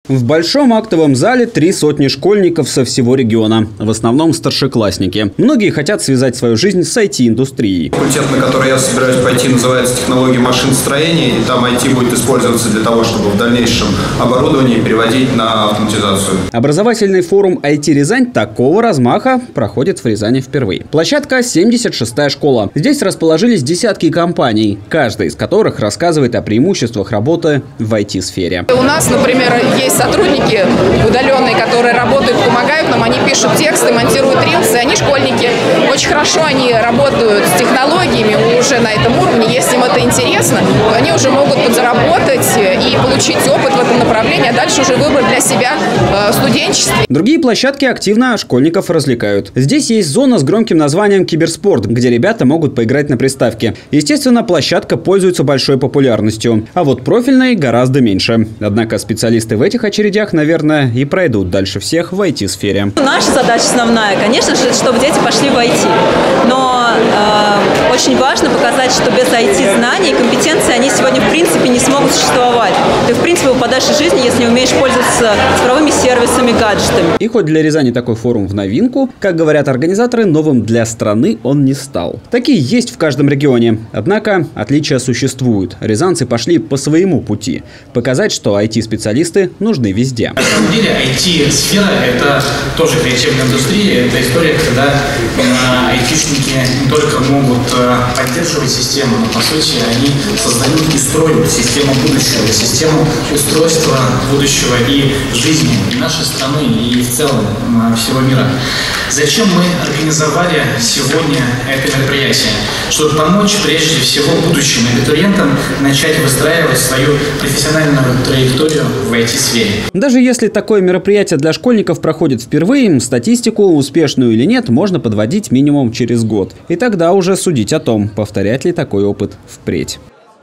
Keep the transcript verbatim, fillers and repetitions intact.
В большом актовом зале три сотни школьников со всего региона. В основном старшеклассники. Многие хотят связать свою жизнь с ай ти-индустрией. Факультет, на который я собираюсь пойти, называется «Технологии машиностроения». И там ай ти будет использоваться для того, чтобы в дальнейшем оборудование переводить на автоматизацию. Образовательный форум ай ти Рязань такого размаха проходит в Рязани впервые. Площадка семьдесят шестая школа. Здесь расположились десятки компаний, каждая из которых рассказывает о преимуществах работы в ай ти-сфере. У нас, например, есть сотрудники удаленные, которые работают, помогают нам, они пишут тексты, монтируют рилсы, они школьники. Очень хорошо они работают с технологиями уже на этом уровне. Если им это интересно, то они уже могут подзаработать и получить опыт в этом направлении, а дальше уже выбрать для себя студенчество. Другие площадки активно школьников развлекают. Здесь есть зона с громким названием «Киберспорт», где ребята могут поиграть на приставке. Естественно, площадка пользуется большой популярностью, а вот профильной гораздо меньше. Однако специалисты в этих очередях, наверное, и пройдут дальше всех в ай ти-сфере. Наша задача основная, конечно же, чтобы дети пошли в ай ти. Но э, очень важно показать, что без ай ти-знаний и компетенций они сегодня в принципе не смогут существовать. Ты в принципе выпадаешь из жизни, если не умеешь пользоваться цифровыми сервисами, гаджетами. И хоть для Рязани такой форум в новинку, как говорят организаторы, новым для страны он не стал. Такие есть в каждом регионе. Однако отличия существуют. Рязанцы пошли по своему пути. Показать, что ай ти-специалисты нужны везде. На самом деле ай ти-сфера – это тоже креативная индустрия. Это история, когда айтишники не только могут поддерживать систему, но по сути они создают и строят систему будущего, систему устройства будущего и жизни нашей страны и в целом всего мира. Зачем мы организовали сегодня это мероприятие? Чтобы помочь прежде всего будущим абитуриентам начать выстраивать свою профессиональную траекторию в ай ти-сфере. Даже если такое мероприятие для школьников проходит впервые, статистику, успешную или нет, можно подводить минимум через год. И тогда уже судить о том, повторять ли такой опыт впредь.